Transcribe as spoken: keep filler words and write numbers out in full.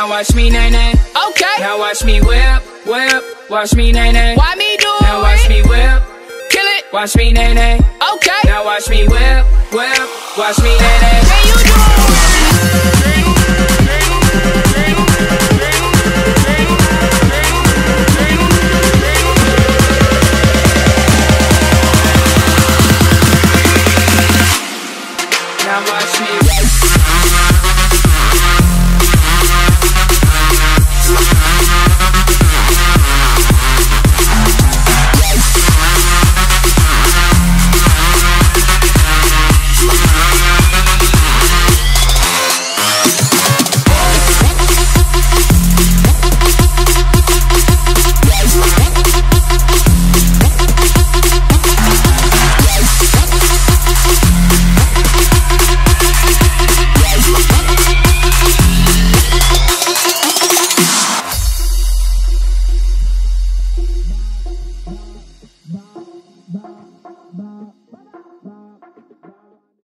Now watch me nay nay. Okay. Now watch me whip, whip. Watch me nay nay. Why me do it? Now watch me whip. Kill it. Watch me nay nay. Okay. Now watch me whip, whip. Watch me nay nay. Can you do it?